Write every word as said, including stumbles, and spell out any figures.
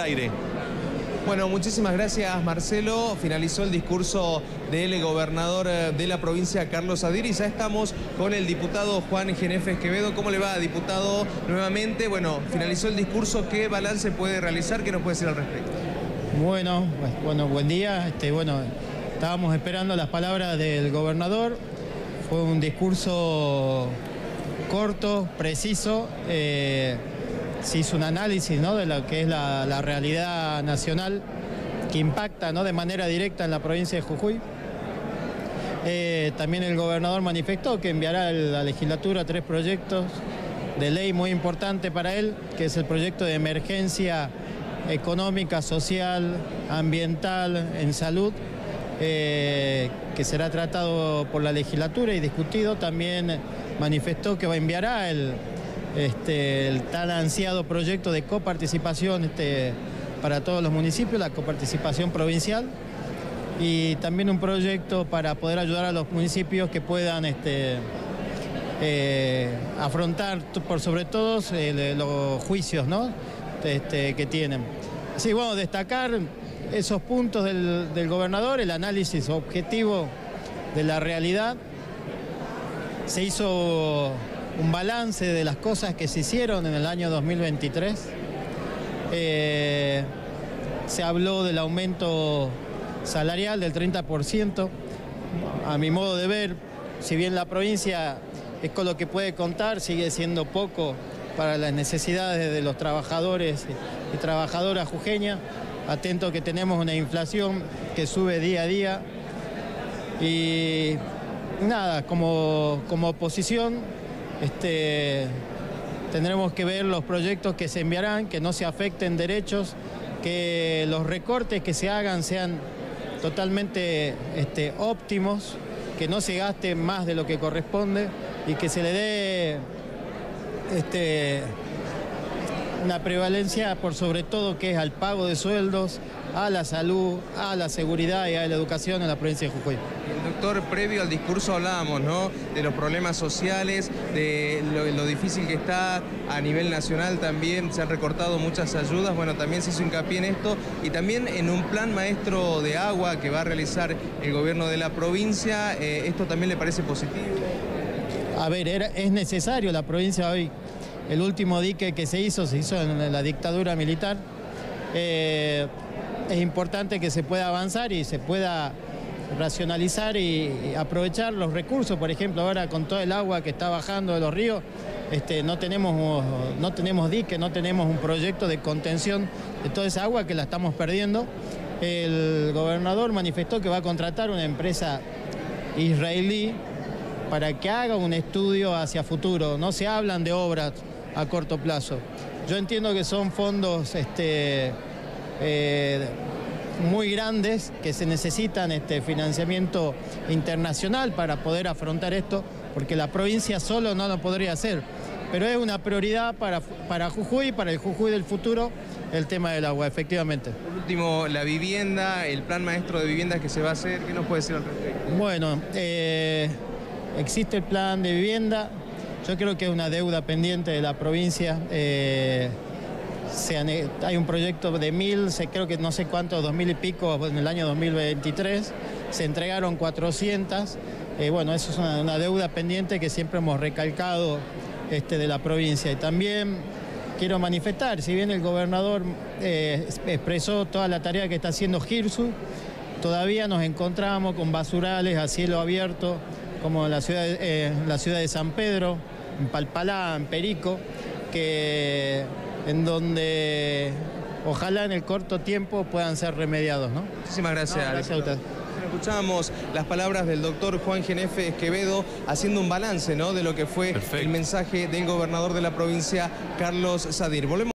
aire. Bueno, muchísimas gracias, Marcelo. Finalizó el discurso del gobernador de la provincia, Carlos Sadir, y ya estamos con el diputado Juan Genefes Quevedo. ¿Cómo le va, diputado? Nuevamente, bueno, finalizó el discurso. ¿Qué balance puede realizar? ¿Qué nos puede decir al respecto? Bueno, bueno, buen día. Este, bueno, estábamos esperando las palabras del gobernador. Fue un discurso corto, preciso. Eh, se hizo un análisis, ¿no?, de lo que es la, la realidad nacional que impacta, ¿no?, de manera directa en la provincia de Jujuy. Eh, también el gobernador manifestó que enviará a la legislatura tres proyectos de ley muy importantes para él, que es el proyecto de emergencia económica, social, ambiental, en salud, eh, que será tratado por la legislatura y discutido. También manifestó que enviará el, este, el tan ansiado proyecto de coparticipación este, para todos los municipios, la coparticipación provincial, y también un proyecto para poder ayudar a los municipios que puedan este, eh, afrontar por sobre todo eh, los juicios, ¿no?, este, que tienen. Así, bueno, destacar esos puntos del, del gobernador, el análisis objetivo de la realidad. Se hizo un balance de las cosas que se hicieron en el año dos mil veintitrés. Eh, se habló del aumento salarial del treinta por ciento. A mi modo de ver, si bien la provincia es con lo que puede contar, sigue siendo poco para las necesidades de los trabajadores y trabajadoras jujeñas. Atento que tenemos una inflación que sube día a día. Y nada, como, como oposición este, tendremos que ver los proyectos que se enviarán, que no se afecten derechos, que los recortes que se hagan sean totalmente este, óptimos, que no se gaste más de lo que corresponde y que se le dé este, una prevalencia por sobre todo que es al pago de sueldos, a la salud, a la seguridad y a la educación en la provincia de Jujuy. El doctor, previo al discurso hablábamos, ¿no?, de los problemas sociales, de lo, lo difícil que está a nivel nacional también, se han recortado muchas ayudas, bueno, también se hizo hincapié en esto, y también en un plan maestro de agua que va a realizar el gobierno de la provincia. Eh, ¿esto también le parece positivo? A ver, era, es necesario, la provincia hoy, el último dique que se hizo, se hizo en la dictadura militar. Eh, es importante que se pueda avanzar y se pueda racionalizar y, y aprovechar los recursos. Por ejemplo, ahora con todo el agua que está bajando de los ríos, este, no tenemos, no tenemos dique, no tenemos un proyecto de contención de toda esa agua que la estamos perdiendo. El gobernador manifestó que va a contratar una empresa israelí para que haga un estudio hacia futuro. No se hablan de obras a corto plazo. Yo entiendo que son fondos este, eh, muy grandes, que se necesitan este, financiamiento internacional para poder afrontar esto, porque la provincia solo no lo podría hacer. Pero es una prioridad para, para Jujuy, para el Jujuy del futuro, el tema del agua, efectivamente. Por último, la vivienda, el plan maestro de viviendas que se va a hacer, ¿qué nos puede decir al respecto? Bueno, eh, existe el plan de vivienda. Yo creo que es una deuda pendiente de la provincia. Eh, se han, hay un proyecto de mil, se, creo que no sé cuántos, dos mil y pico en el año dos mil veintitrés. Se entregaron cuatrocientas. Eh, bueno, eso es una, una deuda pendiente que siempre hemos recalcado este, de la provincia. Y también quiero manifestar, si bien el gobernador eh, expresó toda la tarea que está haciendo GIRSU, todavía nos encontramos con basurales a cielo abierto, como en la ciudad, eh, la ciudad de San Pedro, en Palpalá, en Perico, que, en donde ojalá en el corto tiempo puedan ser remediados, ¿no? Muchísimas gracias. No, gracias a usted. Escuchábamos las palabras del doctor Juan Genefes Quevedo haciendo un balance, ¿no?, de lo que fue Perfecto. El mensaje del gobernador de la provincia, Carlos Sadir. Volvemos